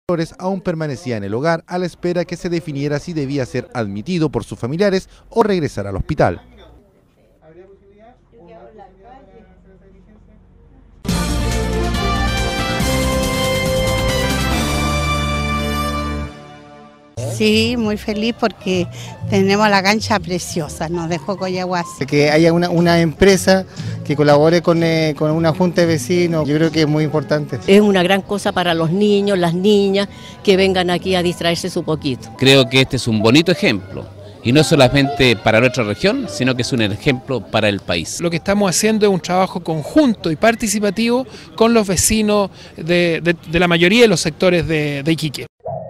Flores aún permanecía en el hogar a la espera que se definiera si debía ser admitido por sus familiares o regresar al hospital. Sí, muy feliz porque tenemos la cancha preciosa, nos dejó Coyahuasi. Que haya una empresa que colabore con una junta de vecinos, yo creo que es muy importante. Es una gran cosa para los niños, las niñas, que vengan aquí a distraerse un poquito. Creo que este es un bonito ejemplo, y no solamente para nuestra región, sino que es un ejemplo para el país. Lo que estamos haciendo es un trabajo conjunto y participativo con los vecinos de la mayoría de los sectores de Iquique.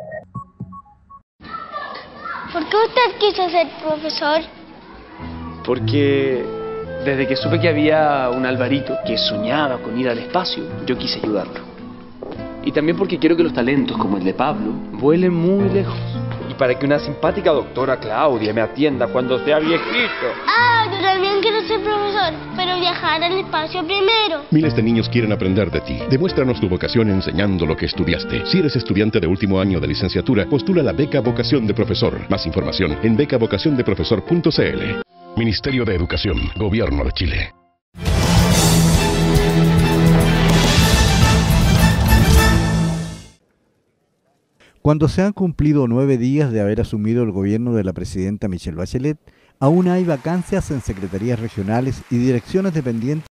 ¿Por qué usted quiso ser profesor? Porque desde que supe que había un Alvarito que soñaba con ir al espacio, yo quise ayudarlo. Y también porque quiero que los talentos como el de Pablo vuelen muy lejos. Y para que una simpática doctora Claudia me atienda cuando sea viejito. Ah, yo también quiero ser profesor, pero viajar al espacio primero. Miles de niños quieren aprender de ti. Demuéstranos tu vocación enseñando lo que estudiaste. Si eres estudiante de último año de licenciatura, postula la beca Vocación de Profesor. Más información en becavocaciondeprofesor.cl. Ministerio de Educación, Gobierno de Chile. Cuando se han cumplido 9 días de haber asumido el gobierno de la presidenta Michelle Bachelet, aún hay vacancias en secretarías regionales y direcciones dependientes